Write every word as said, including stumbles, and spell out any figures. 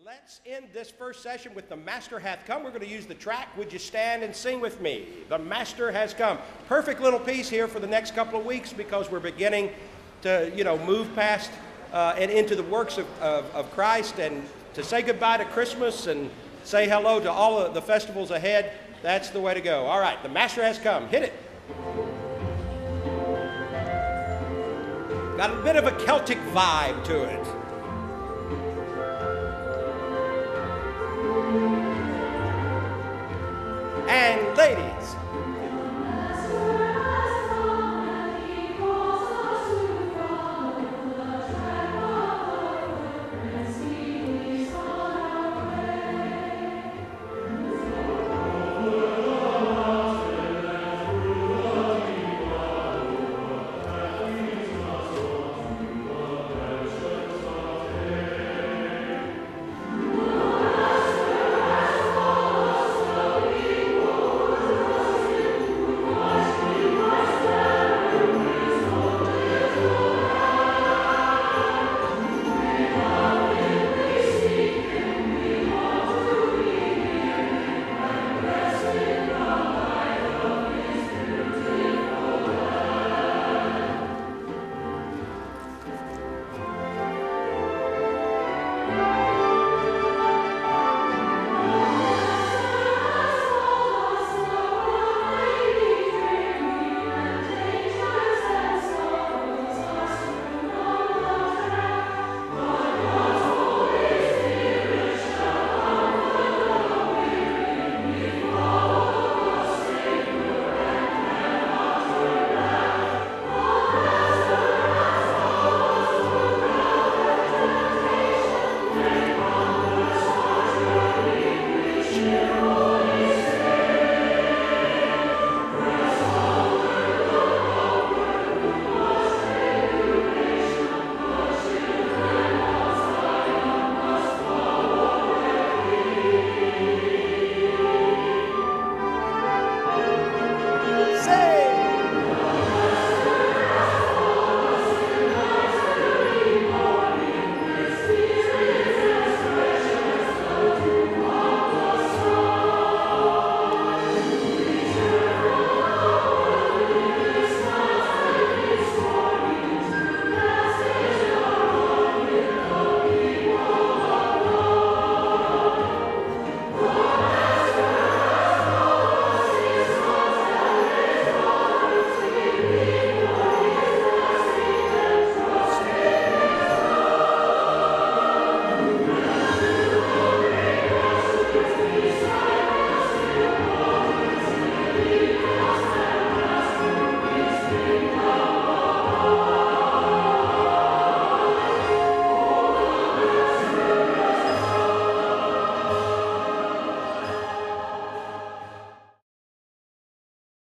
Let's end this first session with The Master Hath Come. We're going to use the track. Would you stand and sing with me? The Master Has Come. Perfect little piece here for the next couple of weeks because we're beginning to, you know, move past uh, and into the works of, of, of Christ and to say goodbye to Christmas and say hello to all of the festivals ahead. That's the way to go. All right, The Master Has Come. Hit it. Got a bit of a Celtic vibe to it. And ladies,